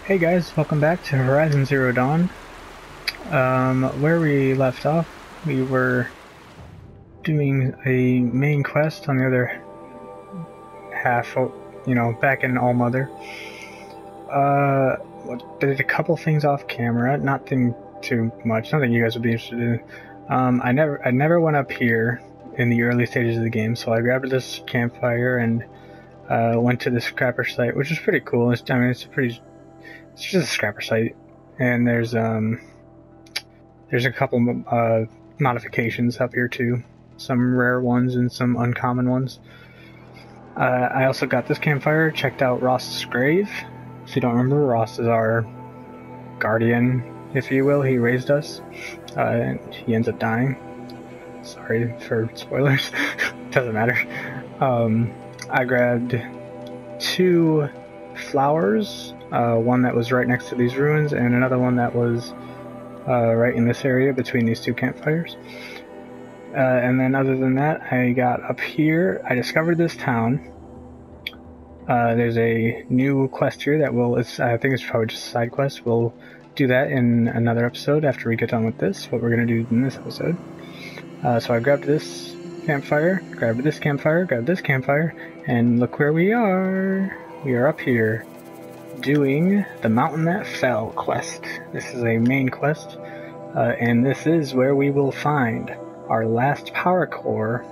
Hey guys, welcome back to Horizon Zero Dawn. Where we left off, we were doing a main quest on the other half, back in Allmother. Did a couple things off camera, nothing too much, nothing you guys would be interested in. I never went up here in the early stages of the game, so I grabbed this campfire and went to the scrapper site, which is pretty cool. It's just a scrapper site, and there's a couple modifications up here too, some rare ones and some uncommon ones. I also got this campfire, checked out Ross's grave. If you don't remember, Ross is our guardian, if you will. He raised us, and he ends up dying. Sorry for spoilers. Doesn't matter. I grabbed 2 flowers, one that was right next to these ruins and another one that was right in this area between these 2 campfires. And then other than that, I got up here. I discovered this town. There's a new quest here that I think it's probably just a side quest. We'll do that in another episode after we get done with this, what we're going to do in this episode. So I grabbed this campfire, grabbed this campfire, and look where we are. We are up here doing the Mountain That Fell quest. This is a main quest, and this is where we will find our last power core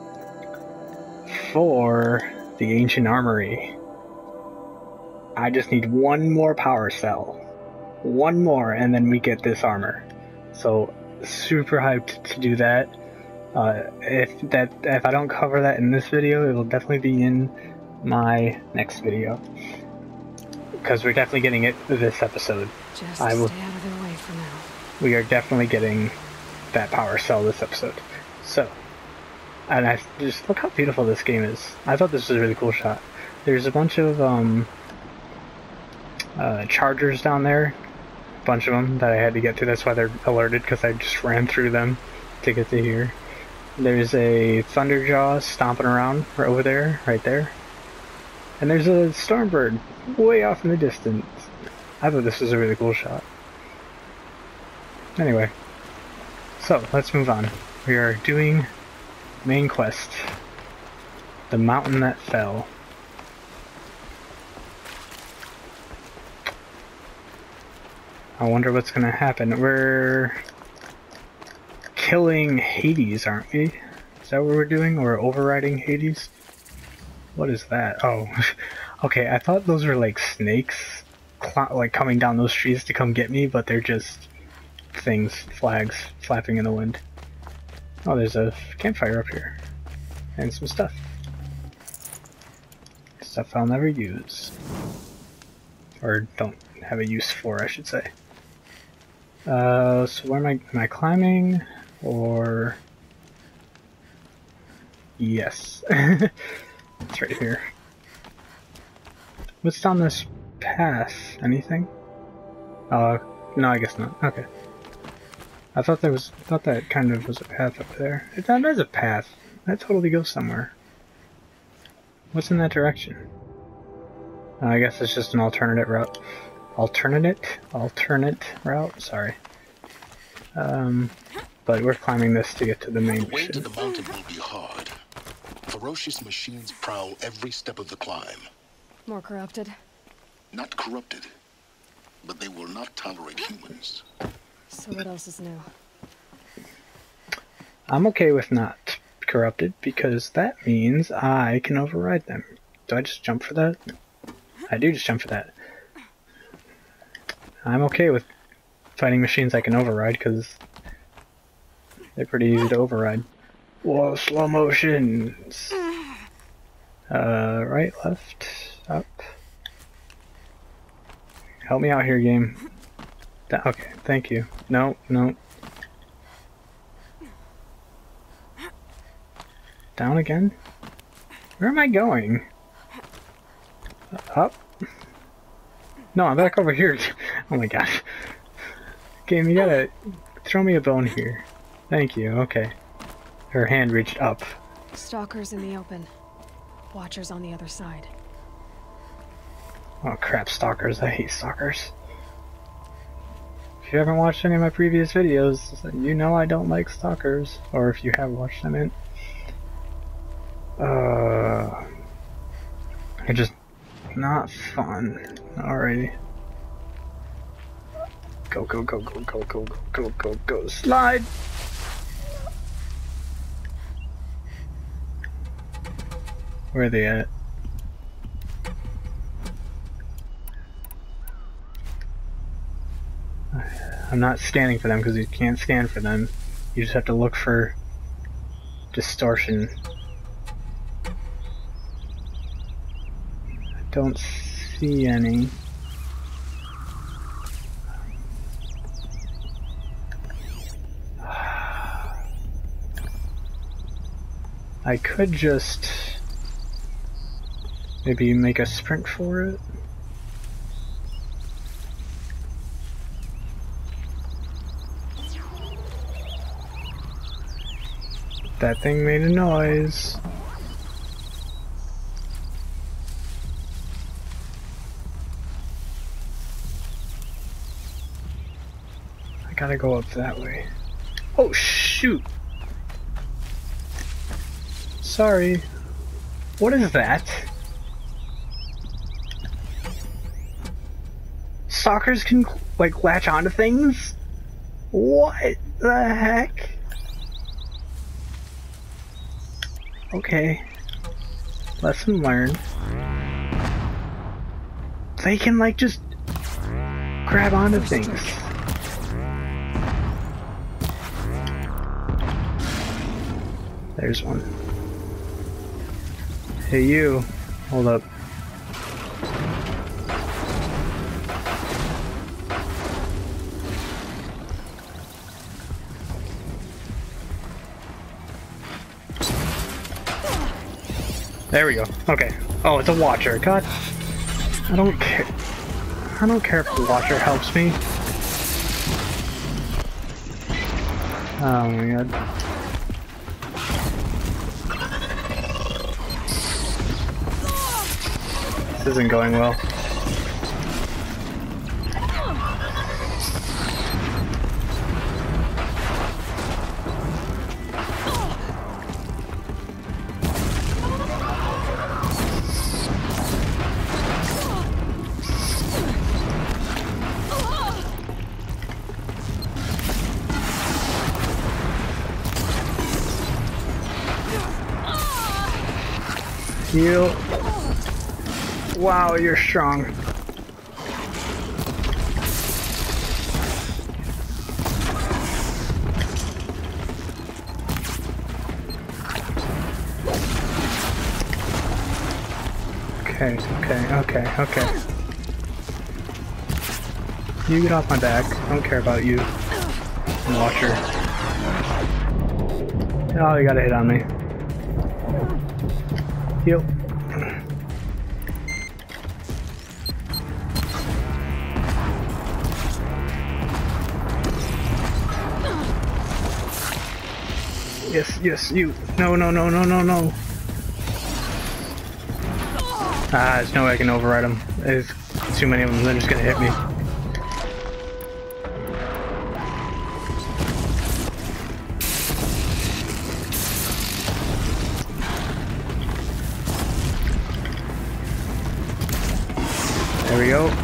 for the Ancient Armory. I just need one more power cell. One more, and then we get this armor. So, super hyped to do that. If I don't cover that in this video, it will definitely be in my next video. Because we're definitely getting it this episode. Just stay out of their way for now. We are definitely getting that power cell this episode. So, and I just look how beautiful this game is. I thought this was a really cool shot. There's a bunch of chargers down there, a bunch of them that I had to get to. That's why they're alerted, because I just ran through them to get to here. There's a Thunderjaw stomping around over there, right there. And there's a Stormbird way off in the distance. I thought this was a really cool shot. Anyway, so let's move on. We are doing main quest, the Mountain That Fell. I wonder what's gonna happen. We're killing Hades, aren't we? Is that what we're doing? We're overriding Hades? What is that? Oh, okay, I thought those were like snakes, like coming down those trees to come get me, but they're just things, flags, flapping in the wind. Oh, there's a campfire up here. And some stuff. Stuff I'll never use. Or don't have a use for, I should say. So where am I climbing? Or... Yes. It's right here. What's down this path? Anything? No, I guess not. Okay. I thought that kind of was a path up there. That is a path. That totally goes somewhere. What's in that direction? I guess it's just an alternate route. Alternate route? Sorry. But we're climbing this to get to the main The way mission. to the mountain will be hard. Ferocious machines prowl every step of the climb. More corrupted? Not corrupted, but they will not tolerate humans. So what else is new? I'm okay with not corrupted, because that means I can override them. Do I just jump for that? I do just jump for that. I'm okay with fighting machines I can override, because they're pretty easy to override. Whoa, slow motions! Right, left, up. Help me out here, game. Okay, thank you. No. Down again? Where am I going? Up? No, I'm back over here. Oh my gosh. Game, you gotta throw me a bone here. Thank you, okay. Her hand reached up. Stalkers in the open. Watchers on the other side. Oh crap, stalkers. I hate stalkers. If you haven't watched any of my previous videos, you know I don't like stalkers. Or if you have watched them, they're just not fun. Alrighty. Go, go, go, go, go, go, go, go, go, go, slide! Where are they at? I'm not scanning for them because you can't scan for them. You just have to look for distortion. I don't see any. I could just maybe make a sprint for it. That thing made a noise. I gotta go up that way. Oh shoot! Sorry. What is that? Stalkers can like latch onto things? What the heck? Okay. Lesson learned. They can like just grab onto things. There's one. Hey you, hold up. There we go. Okay. Oh, it's a watcher. God. I don't care. I don't care if the watcher helps me. Oh my god. This isn't going well. Heal. Wow, you're strong. Okay. You get off my back. I don't care about you. Watcher. Oh, you got a hit on me. Heal. Yes, you. No. Ah, there's no way I can override them. There's too many of them, they're just gonna hit me. There we go.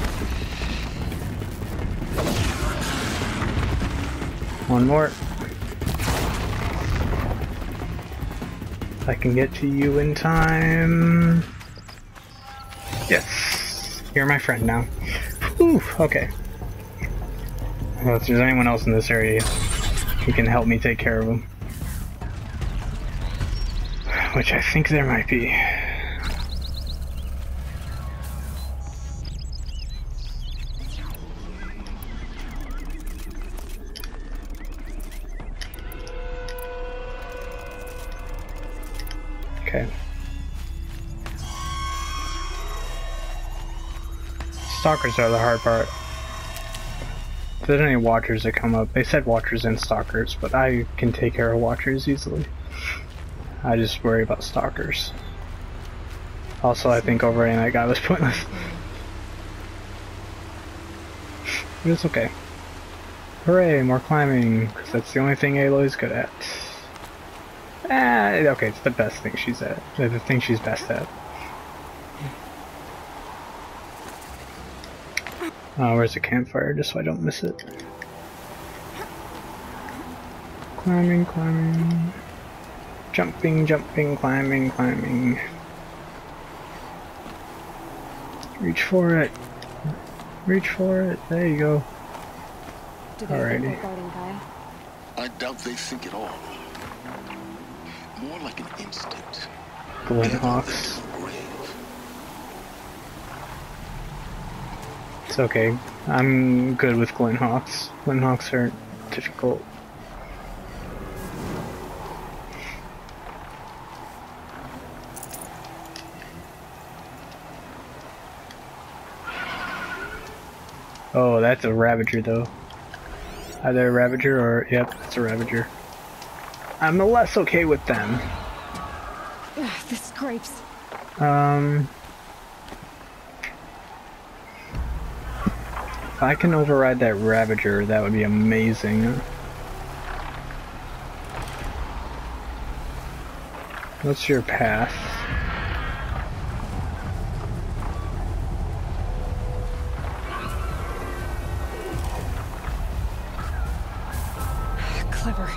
One more. I can get to you in time. Yes. You're my friend now. Ooh, okay. Well, if there's anyone else in this area who can help me take care of them. Which I think there might be. Okay. Stalkers are the hard part. If there's any watchers that come up, they said watchers and stalkers, but I can take care of watchers easily. I just worry about stalkers. Also, I think overriding that guy was pointless. but it's okay. Hooray, more climbing, because that's the only thing Aloy's good at. Okay, it's the best thing she's at. The thing she's best at. Where's the campfire, just so I don't miss it. Climbing, climbing. Jumping, jumping, climbing, climbing. Reach for it. Reach for it. There you go. Do they Alrighty. think we're guarding Gaia? I doubt they think at all. More like an instinct. Glenhawks. Grave. It's okay. I'm good with Glenhawks. Glenhawks are difficult. Oh, that's a Ravager though. Either a Ravager or, yep, it's a Ravager. I'm less okay with them. Ugh, the scrapes. If I can override that Ravager, that would be amazing. What's your path? Clever.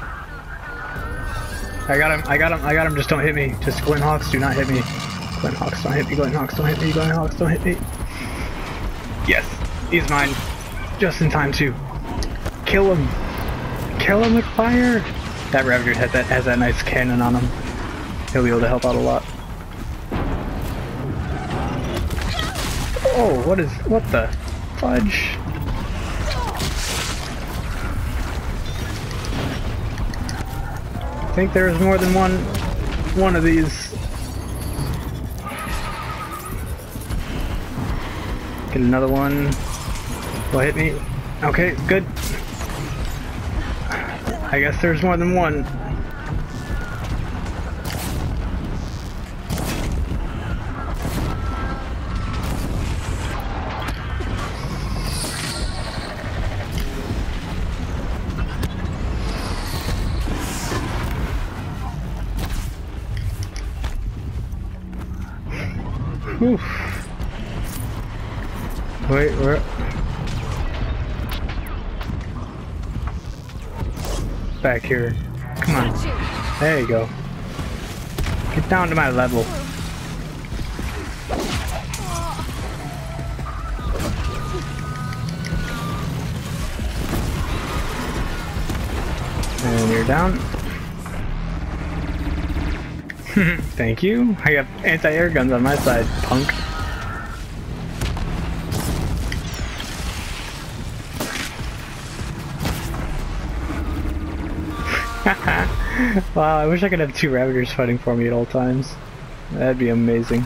I got him, I got him, I got him, just don't hit me. Just Glenhawks, do not hit me. Glenhawks, don't hit me, Glenhawks, don't hit me, Glenhawks, don't hit me. Yes, he's mine. Just in time to kill him. Kill him with fire. That Ravager has that nice cannon on him. He'll be able to help out a lot. Oh, what the fudge? I think there is more than one of these. Get another one. Will hit me. Okay, good. I guess there's more than one. Oof. Wait, where? Back here. Come on. There you go. Get down to my level. And you're down. Thank you. I got anti-air guns on my side, punk. Wow, I wish I could have two Ravagers fighting for me at all times. That'd be amazing.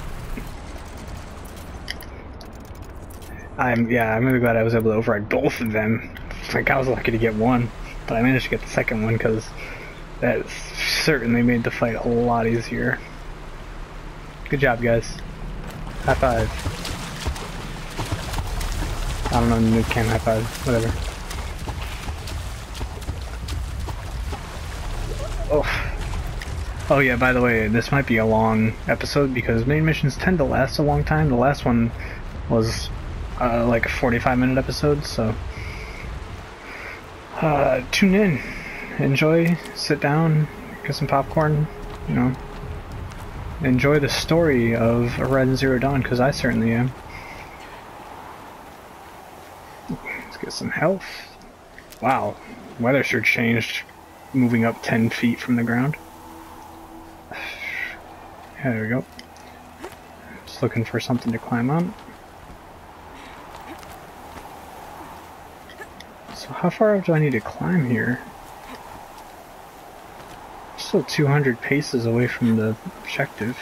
I'm really glad I was able to override both of them. Like, I was lucky to get one, but I managed to get the second one because that certainly made the fight a lot easier. Good job, guys. High five. I don't know, noob cam high five, whatever. Oh yeah, by the way, this might be a long episode because main missions tend to last a long time. The last one was like a 45-minute episode, so tune in, enjoy, sit down, get some popcorn, you know, enjoy the story of Horizon Zero Dawn, because I certainly am. Let's get some health. Wow, weather sure changed, moving up 10 feet from the ground. There we go. Just looking for something to climb on. So how far do I need to climb here? Still 200 paces away from the objective.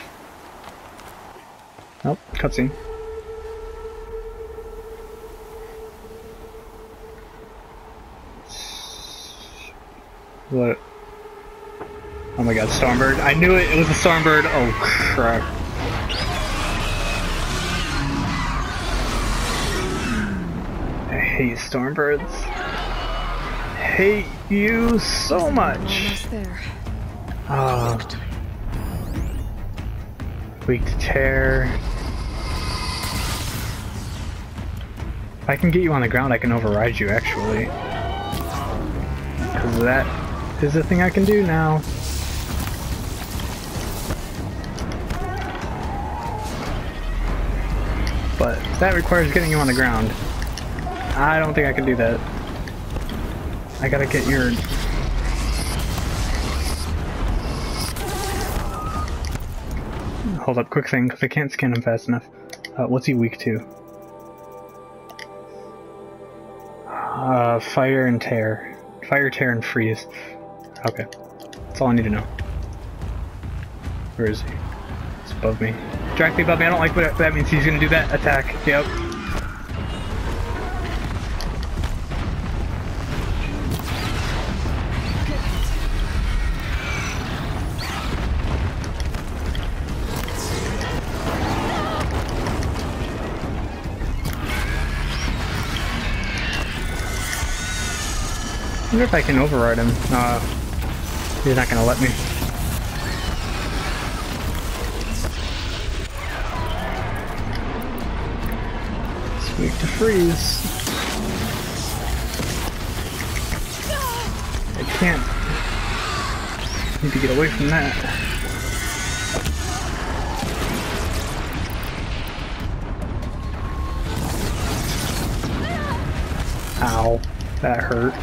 Oh, cutscene. What? Oh my god, Stormbird. I knew it, it was a Stormbird. Oh crap. I hate Stormbirds. Hate you so much. Almost there. Weak to tear. If I can get you on the ground, I can override you, actually. Because that is a thing I can do now. But that requires getting you on the ground. I don't think I can do that. I gotta get your... Hold up, quick thing, because I can't scan him fast enough. What's he weak to? Fire and tear. Fire, tear, and freeze. Okay. That's all I need to know. Where is he? It's above me. Directly above me. I don't like what that means. He's gonna do that attack. Yep. I wonder if I can override him. He's not gonna let me. It's weak to freeze. I can't. Need to get away from that. Ow. That hurt.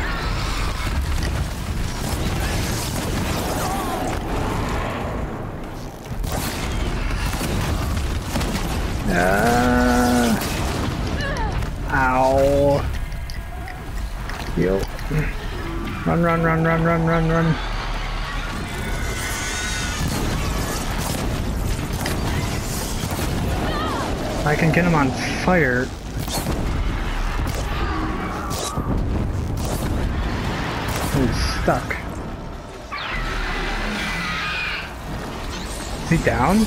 Ow. Yo. Run, run, run, run, run, run, run. I can get him on fire. He's stuck. Is he down?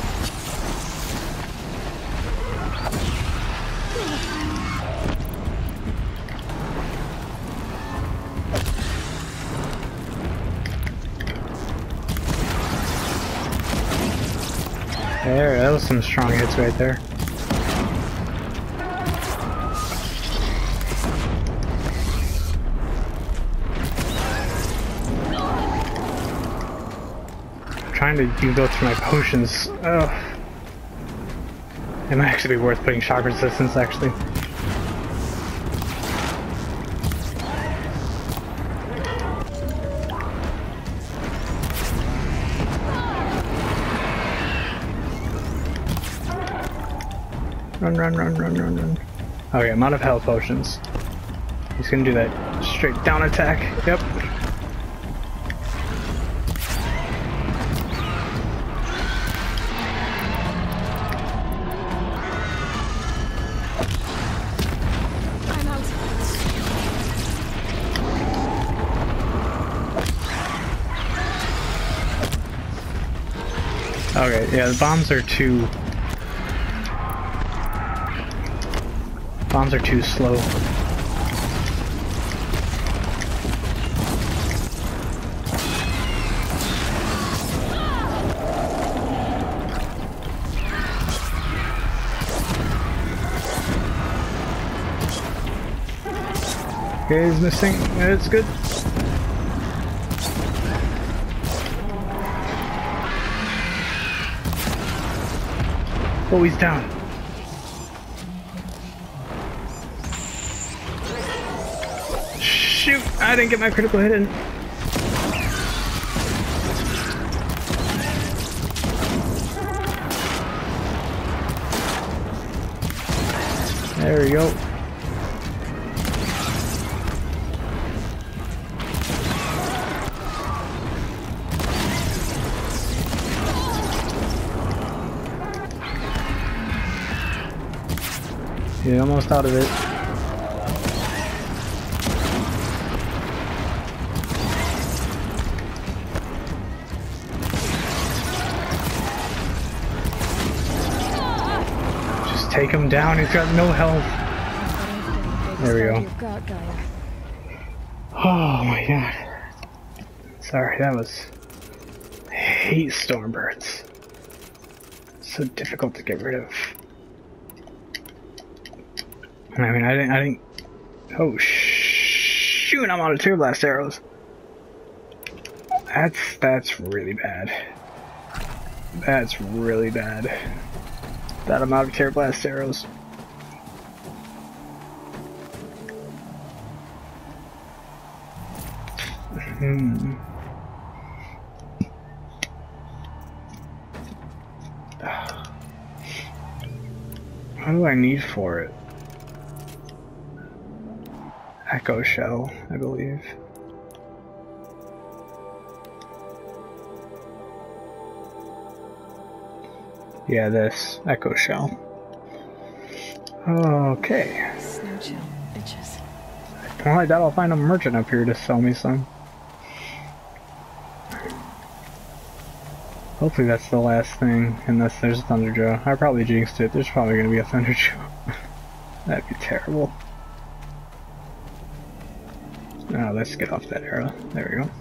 There, that was some strong hits right there. I'm trying to go through my potions. Ugh. It might actually be worth putting shock resistance, actually. Run, run, run, run, run, run. Okay, I'm out of health potions. He's gonna do that straight down attack. Yep. I'm out. Okay, yeah, the bombs are too... Bombs are too slow. Okay, he's missing. It's good. Oh, he's down. Shoot! I didn't get my critical hit in. There we go. You're almost out of it. Take him down, he's got no health. There we go. You've got, Gaia. Oh my god. Sorry, that was... I hate stormbirds. So difficult to get rid of. I mean, I didn't... Oh, shoot, I'm out of tear blast arrows. That's really bad. That's really bad. That I'm out of tear blast arrows. What do I need for it? Echo shell, I believe. Yeah, this echo shell. Okay. Snow chill. Itches. Well, I doubt I'll find a merchant up here to sell me some. Hopefully that's the last thing, unless there's a Thunderjaw. I probably jinxed it. There's probably gonna be a Thunderjaw. That'd be terrible. Now let's get off that arrow. There we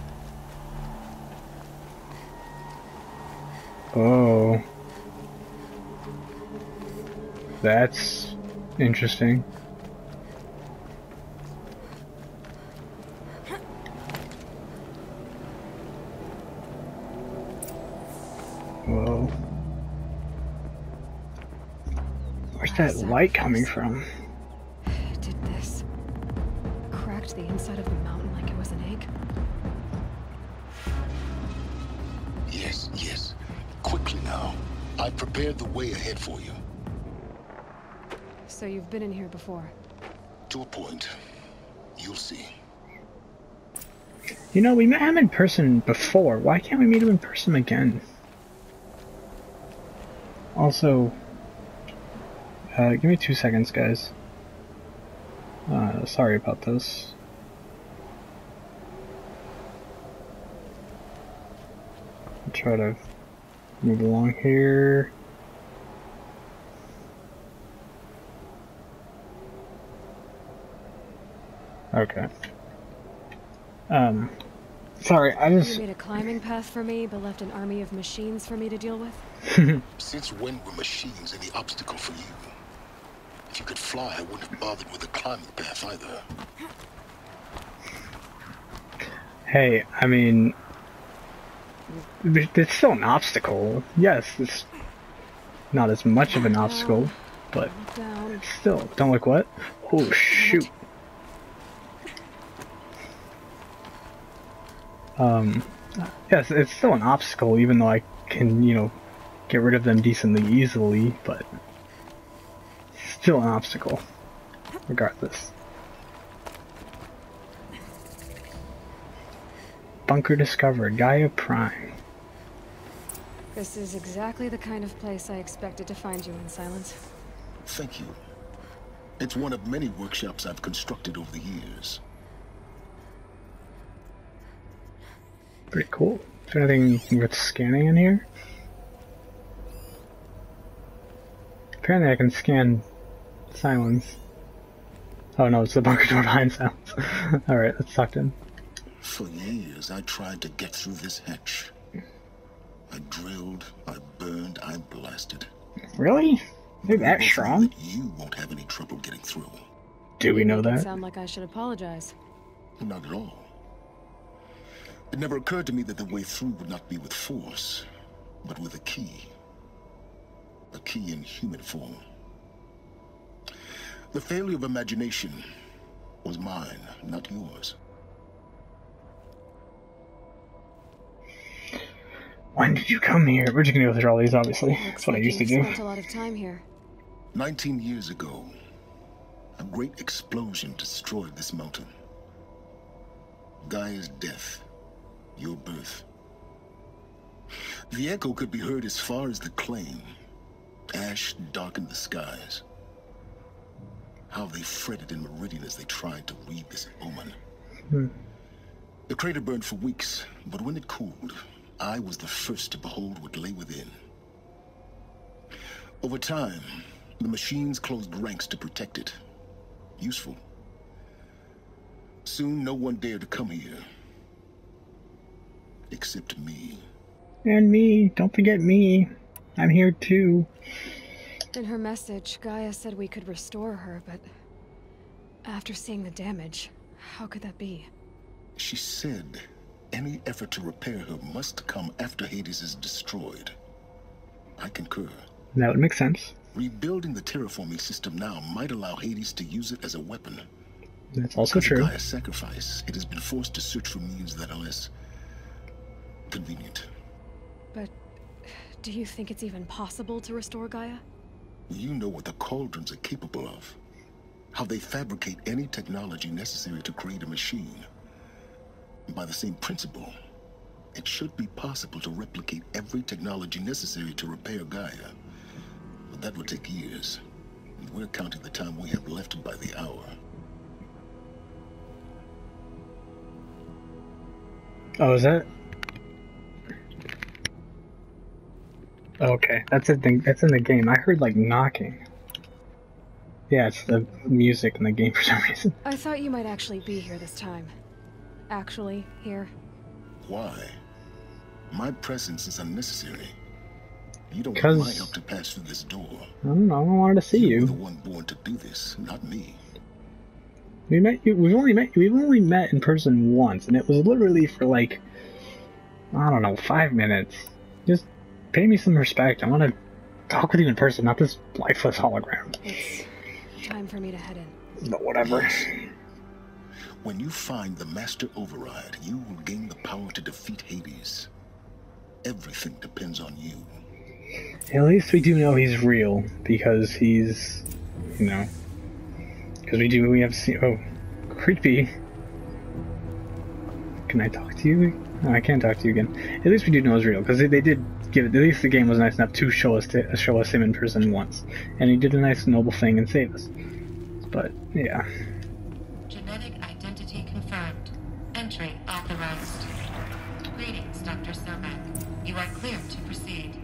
go. Oh. That's interesting. Whoa. Where's that light coming from? It did this. Cracked the inside of the mountain like it was an egg. Yes, yes. Quickly now. I've prepared the way ahead for you. So you've been in here before? To a point. You'll see. You know, we met him in person before. Why can't we meet him in person again? Also, give me 2 seconds, guys. Sorry about this. I'll try to move along here. Okay. Sorry, I just... You made a climbing path for me, but left an army of machines for me to deal with? Since when were machines any obstacle for you? If you could fly, I wouldn't have bothered with the climbing path either. Hey, I mean... It's still an obstacle. Yes, it's not as much of an obstacle, but it's still... Don't look what? Oh, shoot. Yes, it's still an obstacle, even though I can, you know, get rid of them decently easily, but still an obstacle, regardless. Bunker discovered, Gaia Prime. This is exactly the kind of place I expected to find you in, Silence. Thank you. It's one of many workshops I've constructed over the years. Pretty cool. Is there anything worth scanning in here? Apparently I can scan Silence. Oh no, it's the bunker door behind Silence. Alright, let's talk to him. For years, I tried to get through this hatch. I drilled, I burned, I blasted. Really? You're that strong? That you won't have any trouble getting through. Do we know that? Sound like I should apologize. Not at all. It never occurred to me that the way through would not be with force, but with a key. A key in human form. The failure of imagination was mine, not yours. When did you come here? We're just gonna go through all these, obviously. That's what I used to do. Spent a lot of time here. 19 years ago, a great explosion destroyed this mountain. Gaia's death. Your birth. The echo could be heard as far as the claim. Ash darkened the skies. How they fretted in Meridian as they tried to read this omen. The crater burned for weeks, but when it cooled, I was the first to behold what lay within. Over time, the machines closed ranks to protect it. useful. Soon, no one dared to come here. Except me. And me. Don't forget me. I'm here too. In her message, Gaia said we could restore her, but after seeing the damage, how could that be? She said any effort to repair her must come after Hades is destroyed. I concur. That would make sense. Rebuilding the terraforming system now might allow Hades to use it as a weapon. That's also true. Because of Gaia's sacrifice, it has been forced to search for means that are less convenient. But do you think it's even possible to restore Gaia? You know what the Cauldrons are capable of. How they fabricate any technology necessary to create a machine. By the same principle, it should be possible to replicate every technology necessary to repair Gaia. But that would take years. And we're counting the time we have left by the hour. Oh, is that? Okay, that's a thing. That's in the game. I heard like knocking. Yeah, it's the music in the game for some reason. I thought you might actually be here this time. Actually, here. Why? My presence is unnecessary. You don't want my help to pass through this door. I don't know. I wanted to see you. You're the one born to do this, not me. We met you. We've only met in person once, and it was literally for like, I don't know, 5 minutes. Just pay me some respect. I want to talk with you in person, not this lifeless hologram. It's time for me to head in. But whatever. Yes. When you find the Master Override, you will gain the power to defeat Hades. Everything depends on you. At least we do know he's real, because he's, you know, because we have seen, oh, creepy. Can I talk to you? No, I can't talk to you again. At least we do know he's real, because they did give it, at least the game was nice enough to show us him in person once. And he did a nice noble thing and save us. But, yeah. Genetic identity confirmed. Entry authorized. Greetings, Dr. Somak. You are clear to proceed.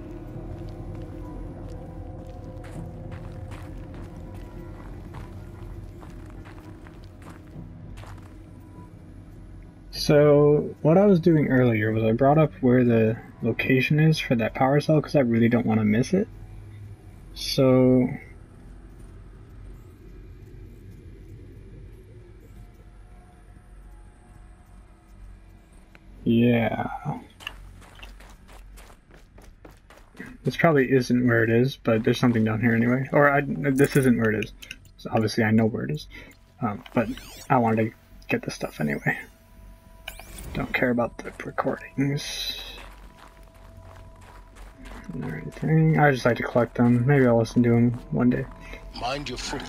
So, what I was doing earlier was I brought up where the location is for that power cell because I really don't want to miss it. So, yeah. This probably isn't where it is, but there's something down here anyway. Or, this isn't where it is. So obviously I know where it is. But I wanted to get this stuff anyway. Don't care about the recordings or anything. I just like to collect them. Maybe I'll listen to them one day. Mind your footing.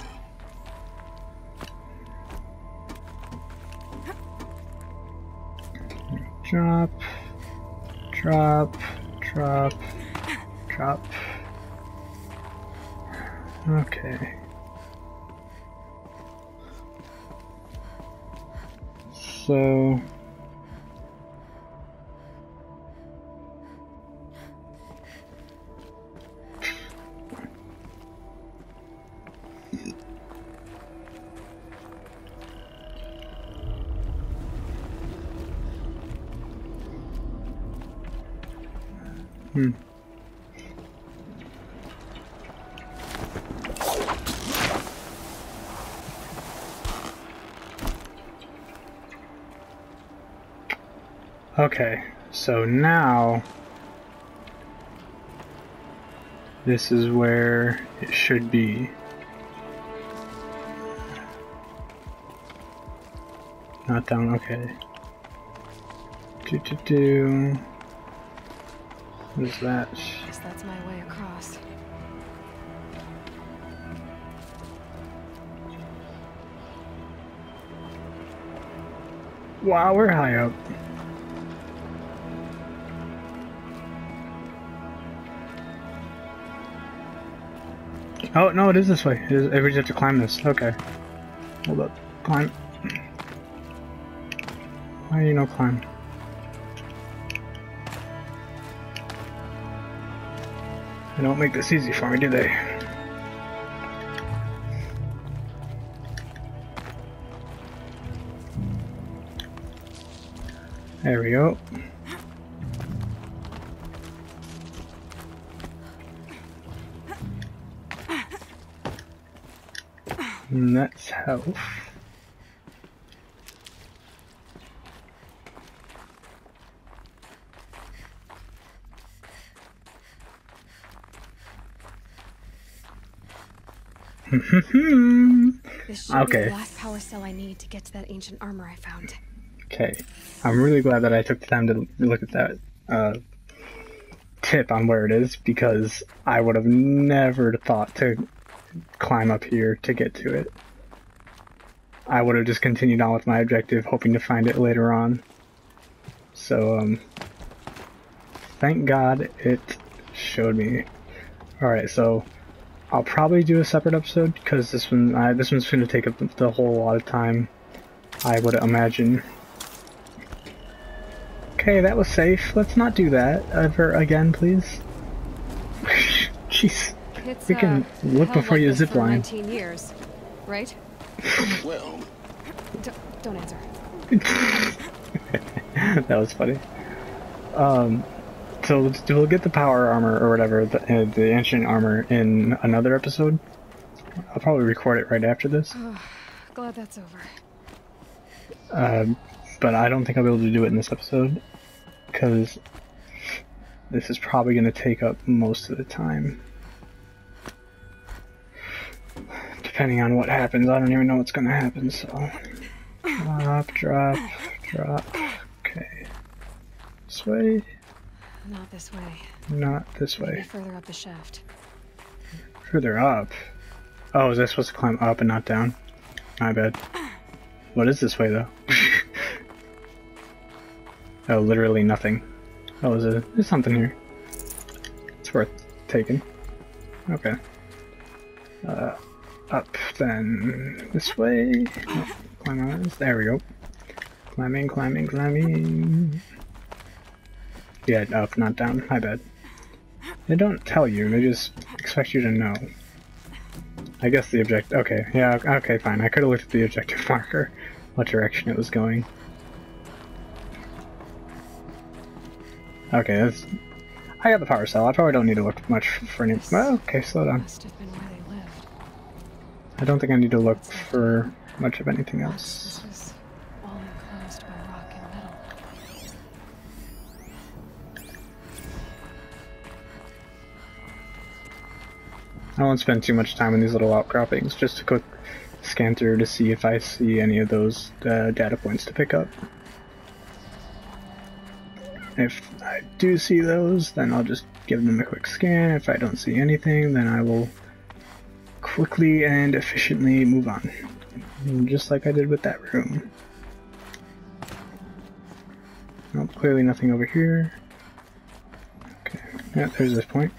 Drop, drop, drop, drop. Okay. So okay, so now this is where it should be. Not down, okay. What is that? Guess that's my way across. Wow, we're high up. Oh, no, it is this way. We just have to climb this. Okay. Hold up. Climb. Why do you no climb? They don't make this easy for me, do they? There we go. And that's health. This should be the last power cell I need to get to that ancient armor I found. Okay. I'm really glad that I took the time to look at that tip on where it is, because I would have never thought to climb up here to get to it. I would have just continued on with my objective, hoping to find it later on. So, thank God it showed me. Alright, so I'll probably do a separate episode, because this one's going to take up the whole lot of time, I would imagine. Okay, that was safe. Let's not do that ever again, please. Jeez. We can look before you zip line. 19 years, right? Well, don't answer. That was funny. So we'll get the power armor or whatever, the ancient armor in another episode. I'll probably record it right after this. Oh, glad that's over. But I don't think I'll be able to do it in this episode, because this is probably going to take up most of the time. Depending on what happens, I don't even know what's going to happen, so... Drop. Okay. This way? Not this way. Not this Maybe way. further up the shaft. Further up? Oh, is I supposed to climb up and not down? My bad. What is this way, though? Oh, literally nothing. Oh, there's something here. It's worth taking. Okay. Up, then this way. Oh, climb on this. There we go. Climbing. Yeah, up, not down. My bad. They don't tell you, they just expect you to know. I guess the objective. Okay, yeah, okay, fine. I could have looked at the objective marker, what direction it was going. Okay, I got the power cell. I probably don't need to look much for any. Well, okay, slow down. Must have been where they lived. I don't think I need to look for much of anything else. This was all enclosed by rock and metal. I won't spend too much time on these little outcroppings, just a quick scan through to see if I see any of those data points to pick up. If I do see those, then I'll just give them a quick scan. If I don't see anything, then I will quickly and efficiently move on. Just like I did with that room. Nope, clearly nothing over here. Okay, yeah, there's this point.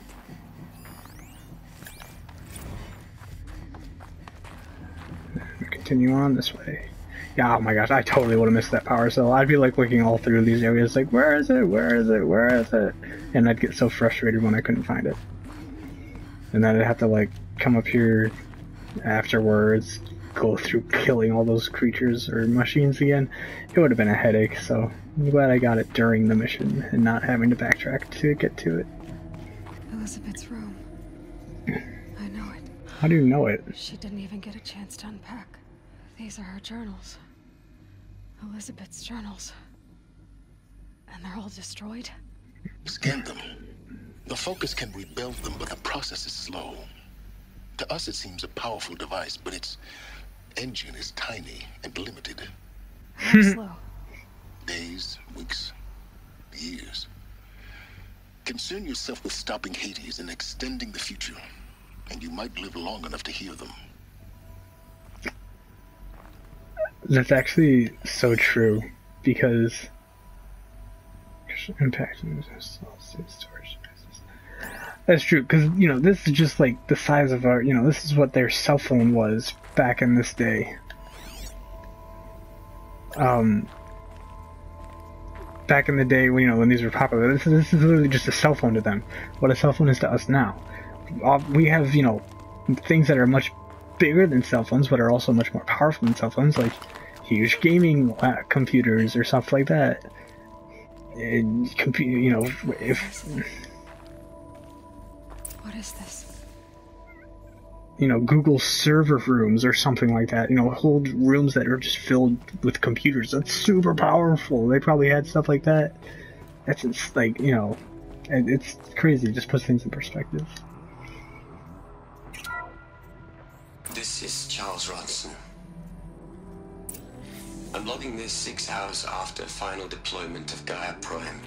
Continue on this way. Yeah, oh my gosh, I totally would have missed that power cell. I'd be like looking all through these areas like, where is it? And I'd get so frustrated when I couldn't find it. And then I'd have to like come up here afterwards, go through killing all those creatures or machines again. It would have been a headache, so I'm glad I got it during the mission and not having to backtrack to get to it. Elizabeth's room. I know it. How do you know it? She didn't even get a chance to unpack. These are her journals. Elizabeth's journals. And they're all destroyed? scan them. The Focus can rebuild them, but the process is slow. To us, it seems a powerful device, but its engine is tiny and limited. How slow? Days, weeks, years. Concern yourself with stopping Hades and extending the future, and you might live long enough to hear them. That's actually so true, because impact storage. That's true, because, you know, this is just like the size of our, you know, this is what their cell phone was back in this day. Back in the day, when, you know, when these were popular, this is literally just a cell phone to them. What a cell phone is to us now. We have, you know, things that are much bigger than cell phones, but are also much more powerful than cell phones, like huge gaming computers or stuff like that. You know, if What is this? you know, Google server rooms or something like that. You know, whole rooms that are just filled with computers. That's super powerful. They probably had stuff like that. That's just, like, you know, and it's crazy. It just puts things in perspective. This is Charles Ronson. I'm logging this 6 hours after final deployment of Gaia Prime.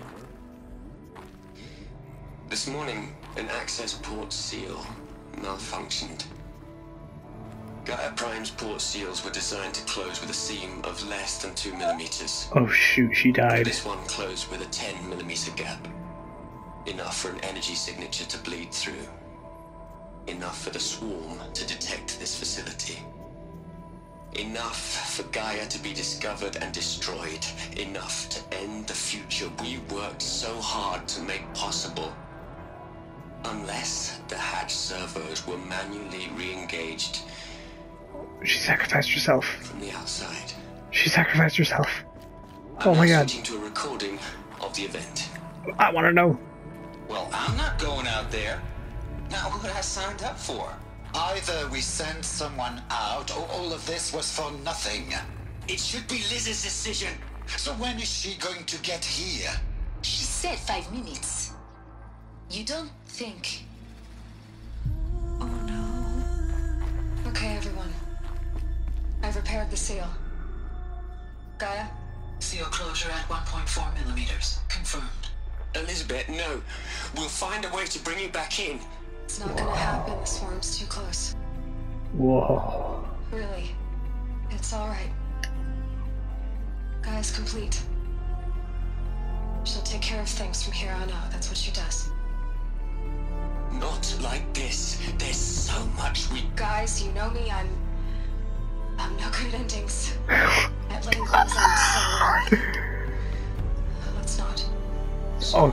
This morning, an access port seal malfunctioned. Gaia Prime's port seals were designed to close with a seam of less than 2 millimeters. Oh shoot, she died. This one closed with a 10 millimeter gap. Enough for an energy signature to bleed through. Enough for the swarm to detect this facility. Enough for Gaia to be discovered and destroyed. Enough to end the future we worked so hard to make possible. Unless the hatch servos were manually re-engaged. She sacrificed herself. From the outside. She sacrificed herself. Oh I'm my now god. switching to a recording of the event. I want to know. Well, I'm not going out there. Now, what I signed up for? Either we send someone out, or all of this was for nothing. It should be Liz's decision. So when is she going to get here? She said 5 minutes. You don't think... Oh no. Okay, everyone. I've repaired the seal. Gaia? Seal closure at 1.4 millimeters. Confirmed. Elizabeth, no. We'll find a way to bring you back in. It's not gonna happen. The swarm's too close. Whoa. Really. It's alright. Gaia's complete. She'll take care of things from here on out. That's what she does. Not like this. There's so much we... Guys, you know me. I'm no good at endings. At letting things end, so... let's not. Oh.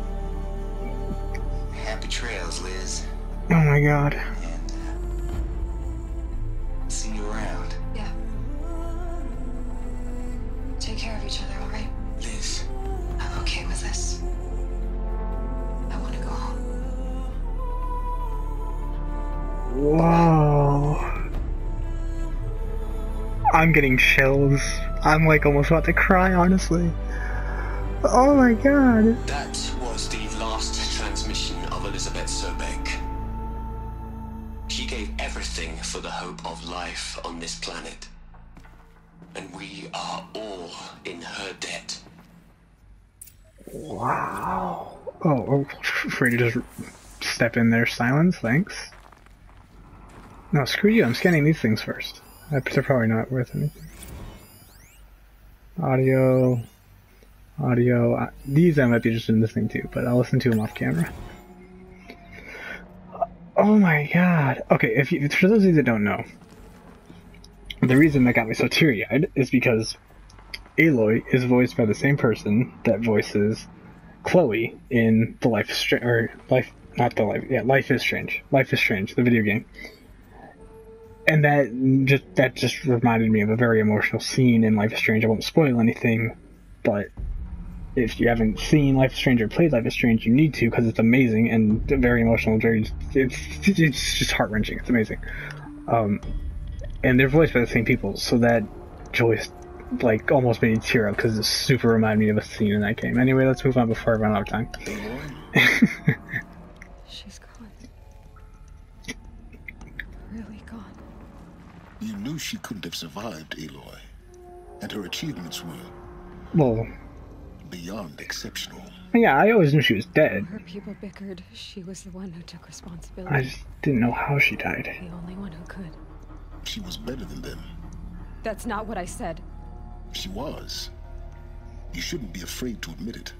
Happy trails, Liz. Oh my god. And, see you around. Yeah. Take care of each other, alright? Liz. I'm okay with this. I want to go home. Whoa. I'm getting chills. I'm like almost about to cry, honestly. Oh my god. That was the last transmission of Elizabeth Sobeck. She gave everything for the hope of life on this planet. And we are all in her debt. Wow. Oh, free to just step in there. Silence, thanks. No, screw you. I'm scanning these things first. They're probably not worth anything. Audio. These I might be interested in listening to, but I'll listen to them off camera. Oh my god. Okay, for those of you that don't know, the reason that got me so teary-eyed is because Aloy is voiced by the same person that voices Chloe in Life is Strange, Life is Strange, the video game. And that just reminded me of a very emotional scene in Life is Strange. I won't spoil anything, but if you haven't seen Life is Strange or played Life is Strange, you need to, because it's amazing and very emotional. It's just heart-wrenching. It's amazing. And they're voiced by the same people, so that just like almost made me tear up because it super reminded me of a scene in that game. Anyway, let's move on before I run out of time. She's gone. Really gone. You knew she couldn't have survived, Aloy. And her achievements were Well, beyond exceptional. yeah, I always knew she was dead. Her people bickered. She was the one who took responsibility. I just didn't know how she died. The only one who could. She was better than them. That's not what I said. She was. You shouldn't be afraid to admit it.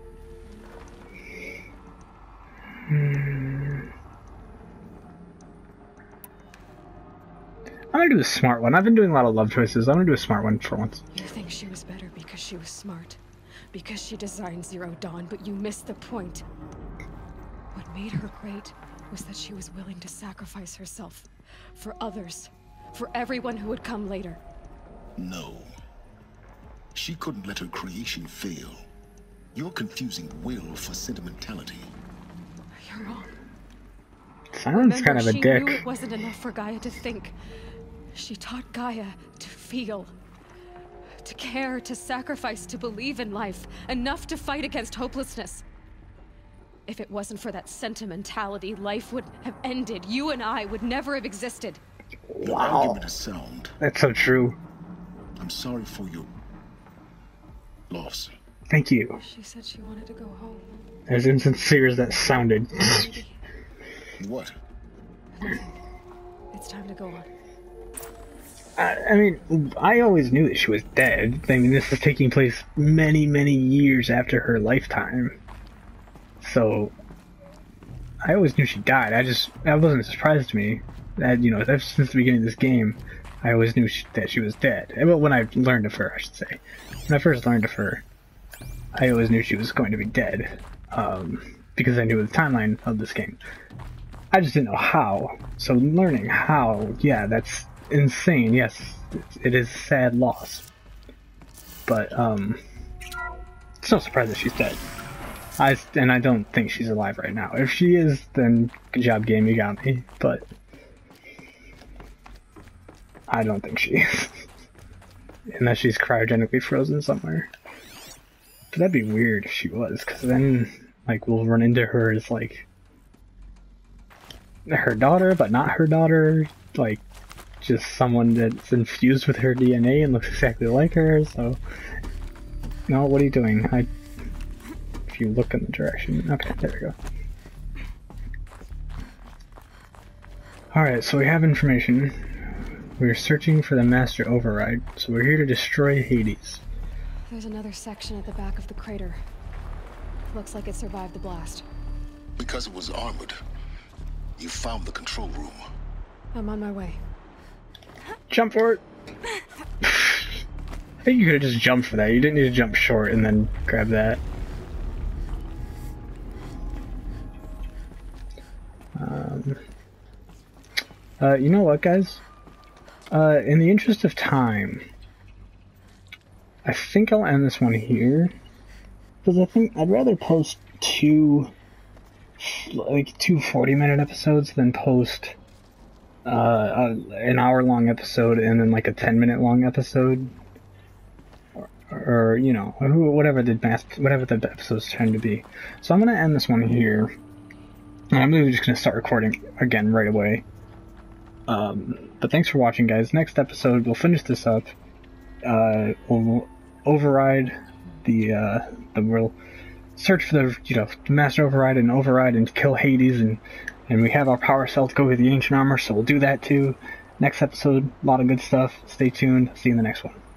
I'm gonna do a smart one. I've been doing a lot of love choices. I'm gonna do a smart one for once. You think she was better because she was smart. Because she designed Zero Dawn, but you missed the point. What made her great was that she was willing to sacrifice herself. For others. For everyone who would come later. No. She couldn't let her creation fail. You're confusing will for sentimentality. You're wrong. Sounds kind of a she dick. knew it wasn't enough for Gaia to think. She taught Gaia to feel. To care, to sacrifice, to believe in life. Enough to fight against hopelessness. If it wasn't for that sentimentality, life would have ended. You and I would never have existed. Your argument is sound. That's so true. I'm sorry for your loss. Thank you. She said she wanted to go home. As insincere as that sounded. What? It's time to go on. I mean, I always knew that she was dead. I mean, this is taking place many, many years after her lifetime. So, I always knew she died. That wasn't a surprise to me. That, you know, ever since the beginning of this game, I always knew that she was dead. Well, when I learned of her, I should say. When I first learned of her, I always knew she was going to be dead. Because I knew the timeline of this game. I just didn't know how. So learning how, yeah, that's insane. Yes, it is a sad loss. But, it's no surprise that she's dead. And I don't think she's alive right now. If she is, then good job, game, you got me. But I don't think she is. Unless she's cryogenically frozen somewhere. But that'd be weird if she was, because then, like, we'll run into her as, like, her daughter, but not her daughter. Like, just someone that's infused with her DNA and looks exactly like her, so... No, what are you doing? If you look in the direction... Okay, there we go. Alright, so we have information. We're searching for the Master Override, so we're here to destroy Hades. There's another section at the back of the crater. Looks like it survived the blast. Because it was armored, you found the control room. I'm on my way. Jump for it! I think you could have just jumped for that. You didn't need to jump short and then grab that. You know what, guys? In the interest of time, I think I'll end this one here. Because I think I'd rather post two 40-minute episodes than post an hour-long episode and then like a 10-minute long episode, or you know, whatever the episodes tend to be. So I'm gonna end this one here, and I'm really just gonna start recording again right away. But thanks for watching, guys. Next episode we'll finish this up. We'll override we'll search for the Master Override and kill Hades, and we have our power cell to go with the ancient armor, so we'll do that too. Next episode, a lot of good stuff. Stay tuned. See you in the next one.